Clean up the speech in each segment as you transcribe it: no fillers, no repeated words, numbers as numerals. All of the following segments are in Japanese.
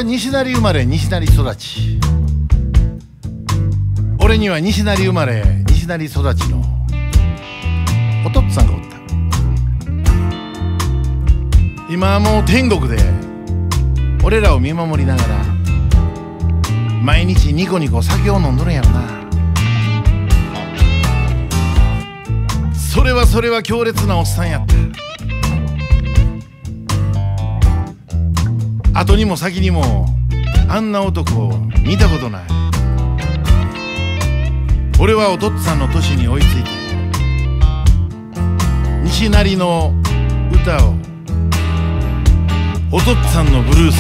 西成生まれ西成育ち。俺には西成生まれ西成育ちのお父っつぁんがおった。今はもう天国で俺らを見守りながら毎日ニコニコ酒を飲んどるんやろな。それは強烈なおっさんやった。後にも先にもあんな男見たことない。俺はお父っつぁんの年に追いついて西成の歌を、お父っつぁんのブルースを、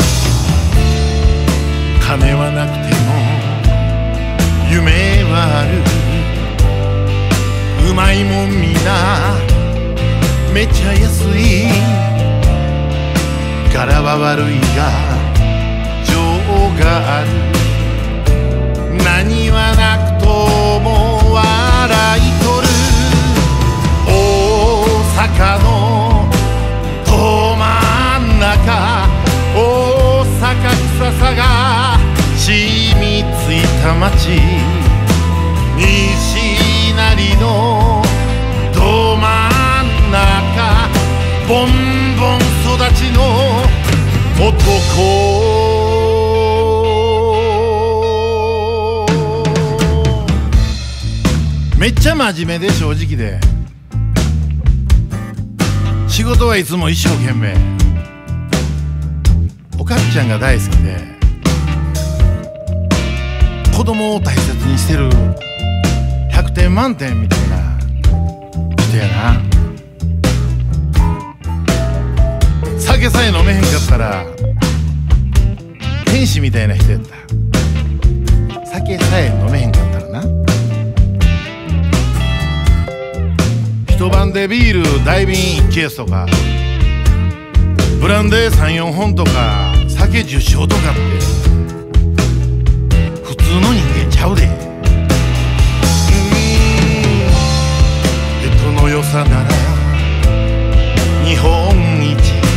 金はなくても夢はある、うまいもんみなめっちゃ安い、柄は悪いが情がある、何はなくとも笑いとる、大阪のど真ん中、大阪臭さが染みついた街、西成のど真ん中、ボンボン育ちの男。めっちゃ真面目で正直で、仕事はいつも一生懸命、おかっちゃんが大好きで子供を大切にしてる100点満点みたいな人やな。酒さえ飲めへんかったら天使みたいな人やった。酒さえ飲めへんかったらな、一晩でビール大瓶1ケースとかブランデー 3,4 本とか酒10升とかって普通の人間ちゃうで。人の良さなら日本一、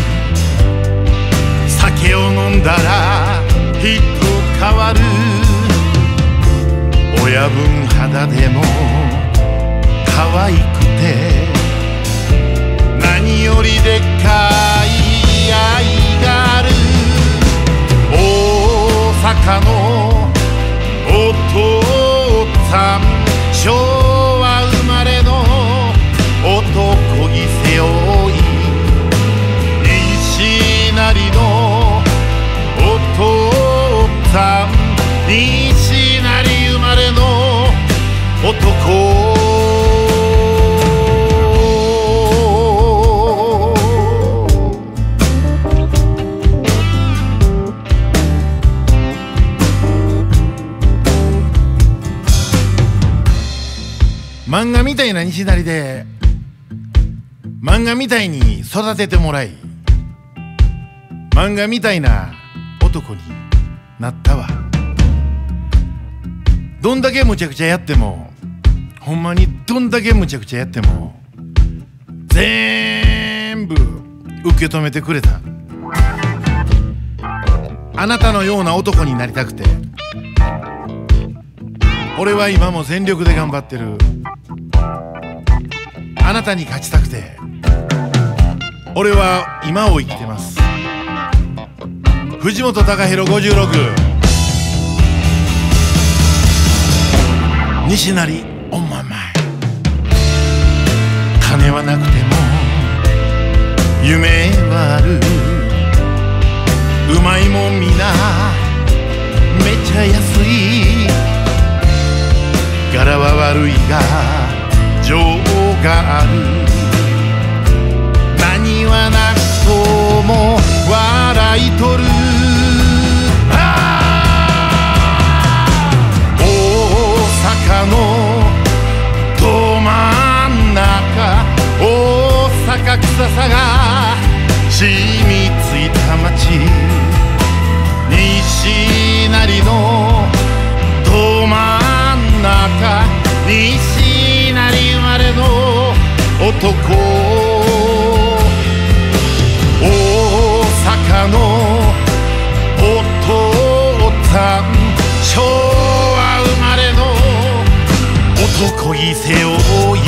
酒を飲んだら人変わる、親分肌でも可愛くて何よりでっかい愛がある、大阪のお父さん、昭和生まれの男気背負い、西成のお父さん、西成生まれの男。漫画みたいな西成で漫画みたいに育ててもらい、漫画みたいな男になったわ。どんだけむちゃくちゃやっても、ほんまにどんだけむちゃくちゃやっても全部受け止めてくれた。あなたのような男になりたくて俺は今も全力で頑張ってる。あなたに勝ちたくて俺は今を生きてます。藤本隆弘56、西成オンママイ。金はなくても夢はある、うまいもんみなめっちゃ安い、柄は悪いが情がある、何はなくとも笑いとる、大阪のど真ん中、大阪臭さが染みついた街、西成のど真ん中、西成生まれの男。大阪のお犠牲を負い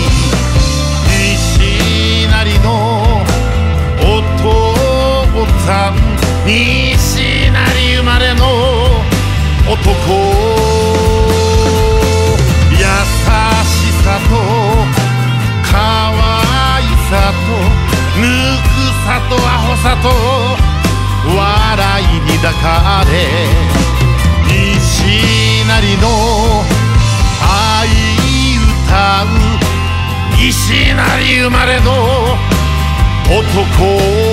西成のお父さん西成生まれの男優しさと可愛さとぬくさとアホさと笑いに抱かれ西成の愛歌う西成生まれの男